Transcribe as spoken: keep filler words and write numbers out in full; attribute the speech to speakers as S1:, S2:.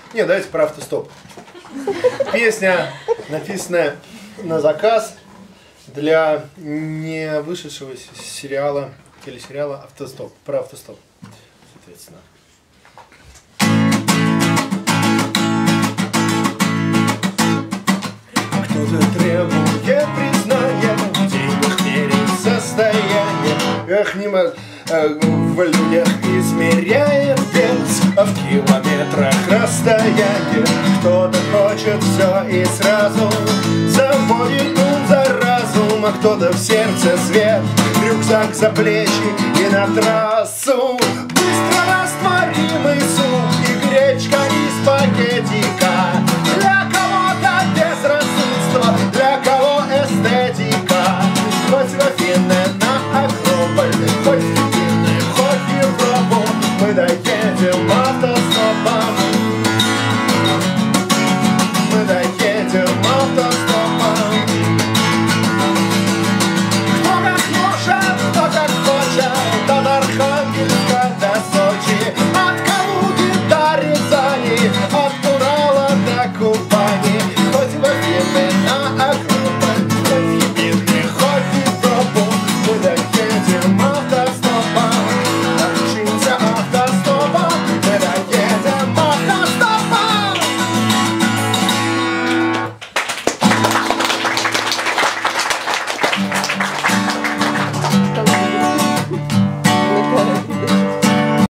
S1: Не, давайте про автостоп. Песня, написанная на заказ для не вышедшего сериала, телесериала «Автостоп». Про автостоп, соответственно. Кто-то требует признания, в деньгах мерит состояние. Эх, не мо... в людях измеряет вес, а в километрах расстояние. Кто-то хочет все и сразу, заводит ум за разум, а кто-то в сердце свет, рюкзак за плечи и на трассу.